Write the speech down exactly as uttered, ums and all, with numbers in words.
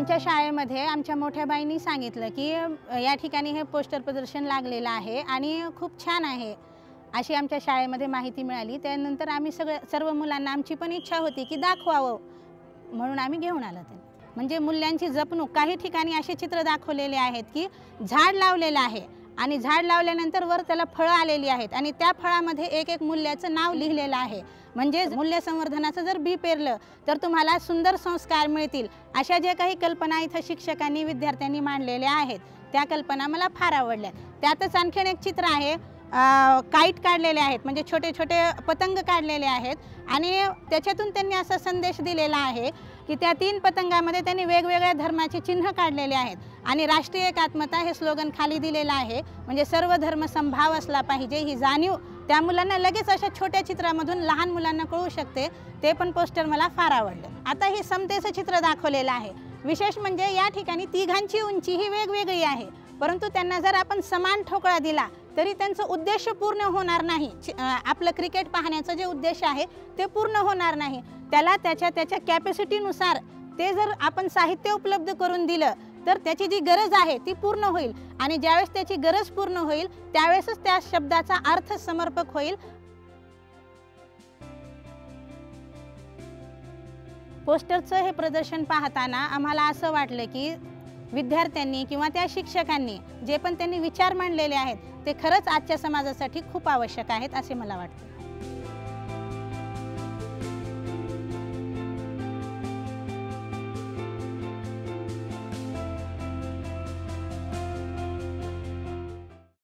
आमच्या शाळेमध्ये आमच्या मोठ्या बाईंनी सांगितलं की या ठिकाणी हे पोस्टर प्रदर्शन लागलेलं आहे आणि खूप छान आहे अशी आमच्या शाळेमध्ये माहिती मिळाली। त्यानंतर आम्ही सगळे सर्व मुलांना आमची पण इच्छा होती की दाखवावं म्हणून आम्ही घेऊन आलो ते। म्हणजे मूल्यांची जपणूक काही ठिकाणी असे चित्र दाखवलेले आहेत की झाड लावलेलं आहे आणि झाड लावल्यानंतर वर त्याला फळं आलेली आहेत आणि त्या फळामध्ये एक एक मूल्याचं नाव लिहिलेलं आहे। म्हणजे मूल्य संवर्धनाचं जर बी पेरलं तर तुम्हाला सुंदर संस्कार मिळतील अशा जे काही कल्पना इथं शिक्षकांनी विद्यार्थ्यांनी मांडलेल्या आहेत त्या कल्पना मला फार आवडल्या। त्यातच आणखीन एक चित्र आहे, काईट काढलेले आहेत म्हणजे छोटे छोटे पतंग काढलेले आहेत आणि त्याच्यातून त्यांनी असा संदेश दिलेला आहे की त्या तीन पतंगामध्ये त्यांनी वेगवेगळ्या धर्माचे चिन्ह काढलेले आहेत आणि राष्ट्रीय एकात्मता हे स्लोगन खाली दिलेलं आहे। म्हणजे सर्व धर्म समभाव असला पाहिजे ही जाणीव त्या मुलांना लगेच अशा छोट्या चित्रामधून लहान मुलांना कळू शकते। ते पण पोस्टर मला फार आवडलं। आता हे समतेचं चित्र दाखवलेलं आहे। विशेष म्हणजे या ठिकाणी तिघांची उंची ही वेगवेगळी आहे, परंतु त्यांना जर आपण समान ठोकळा दिला तरी त्यांचं उद्देश पूर्ण होणार नाही। आपलं क्रिकेट पाहण्याचं जे उद्देश आहे ते पूर्ण होणार नाही। त्याला त्याच्या त्याच्या कॅपॅसिटीनुसार ते जर आपण साहित्य उपलब्ध करून दिलं तर त्याची जी गरज आहे ती पूर्ण होईल आणि ज्यावेळेस त्याची गरज पूर्ण होईल त्यावेळेसच त्या शब्दाचा अर्थ समर्पक होईल। पोस्टरचं हे प्रदर्शन पाहताना आम्हाला असं वाटलं की विद्यार्थ्यांनी किंवा त्या शिक्षकांनी जे पण त्यांनी विचार मांडलेले आहेत ते खरंच आजच्या समाजासाठी खूप आवश्यक आहेत असे मला वाटतं।